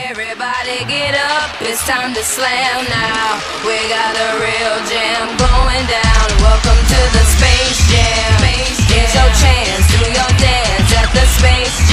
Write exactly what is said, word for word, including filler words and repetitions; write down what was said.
Everybody get up, it's time to slam now. We got a real jam going down. Welcome to the Space Jam. Here's your chance, do your dance at the Space Jam.